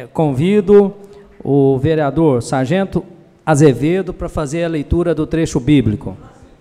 Convido o vereador Sargento Azevedo para fazer a leitura do trecho bíblico.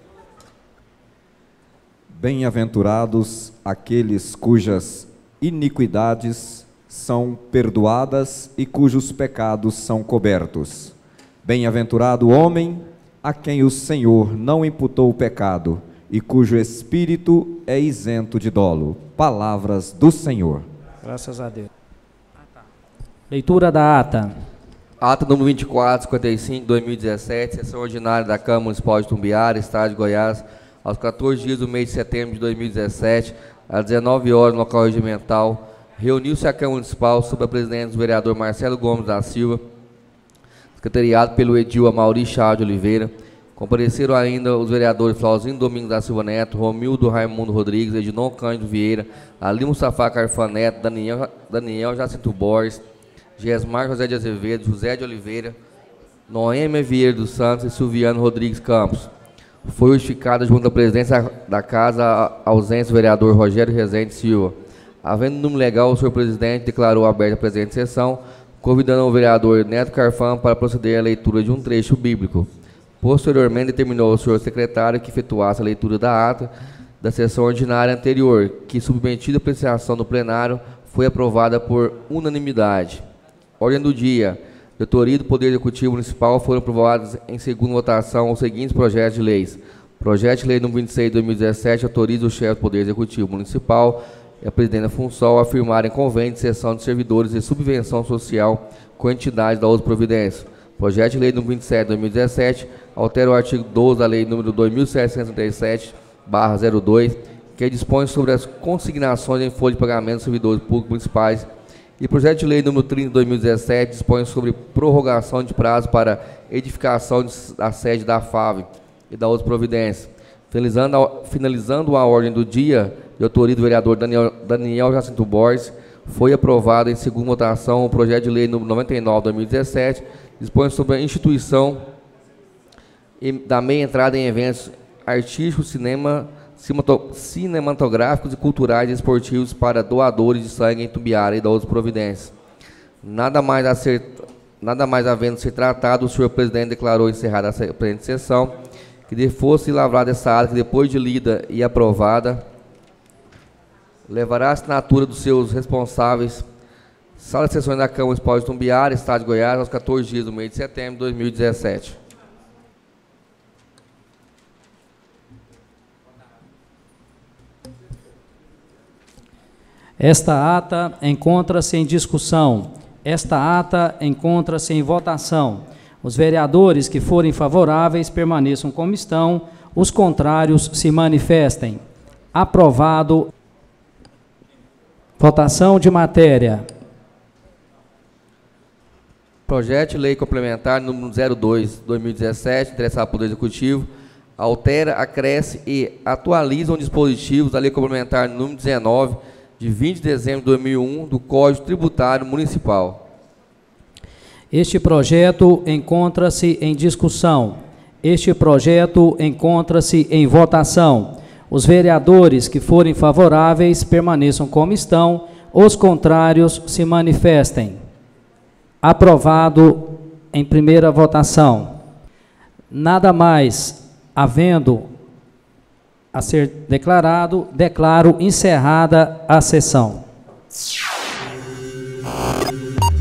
Bem-aventurados aqueles cujas iniquidades são perdoadas e cujos pecados são cobertos. Bem-aventurado o homem a quem o Senhor não imputou o pecado e cujo espírito é isento de dolo. Palavras do Senhor. Graças a Deus. Leitura da ata. Ata número 2455, 2017, sessão ordinária da Câmara Municipal de Tumbiara, Estado de Goiás, aos 14 dias do mês de setembro de 2017, às 19 horas, no local regimental, reuniu-se a Câmara Municipal sob a presidência do vereador Marcelo Gomes da Silva, secretariado pelo edil Amaury Chaves de Oliveira. Compareceram ainda os vereadores Flauzino Domingos da Silva Neto, Romildo Raimundo Rodrigues, Ednon Cândido Vieira, Ali Mustafa Carfan Neto, Daniel Jacinto Borges, Gesmar José de Azevedo, José de Oliveira, Noêmia Vieira dos Santos e Silviano Rodrigues Campos. Foi justificada junto à presidência da Casa a ausência do vereador Rogério Rezende Silva. Havendo número legal, o senhor presidente declarou aberta a presente sessão, convidando o vereador Neto Carfan para proceder à leitura de um trecho bíblico. Posteriormente, determinou ao senhor secretário que efetuasse a leitura da ata da sessão ordinária anterior, que, submetida à apreciação do plenário, foi aprovada por unanimidade. Ordem do dia. Diretoria do Poder Executivo Municipal foram aprovados em segunda votação os seguintes projetos de leis. Projeto de lei número 26 de 2017 autoriza o chefe do Poder Executivo Municipal e a presidente da FUNSOL a firmarem convênio de cessão de servidores e subvenção social com entidades da outra providência. Projeto de lei número 27 de 2017 altera o artigo 12 da lei número 2737/02, que dispõe sobre as consignações em folha de pagamento dos servidores públicos municipais. E projeto de lei número 30 de 2017 dispõe sobre prorrogação de prazo para edificação da sede da FAV e da outra providência. Finalizando a ordem do dia, de autoria do vereador Daniel Jacinto Borges, foi aprovado em segunda votação o projeto de lei número 99 de 2017, dispõe sobre a instituição da meia entrada em eventos artísticos, cinematográficos e culturais e esportivos para doadores de sangue em Tumbiara e da outras providências. Nada mais havendo se tratado, o senhor presidente declarou encerrada a presente sessão, que fosse lavrada essa ata, que depois de lida e aprovada, levará a assinatura dos seus responsáveis, Sala de Sessões da Câmara Municipal de Tumbiara, Estado de Goiás, aos 14 dias do mês de setembro de 2017. Esta ata encontra-se em discussão. Esta ata encontra-se em votação. Os vereadores que forem favoráveis permaneçam como estão, os contrários se manifestem. Aprovado. Votação de matéria. Projeto de lei complementar número 02/2017, interessado ao Poder Executivo, altera, acresce e atualiza os dispositivos da lei complementar número 19, de 20 de dezembro de 2001, do Código Tributário Municipal. Este projeto encontra-se em discussão. Este projeto encontra-se em votação. Os vereadores que forem favoráveis permaneçam como estão, os contrários se manifestem. Aprovado em primeira votação. Nada mais havendo a ser declarado, declaro encerrada a sessão.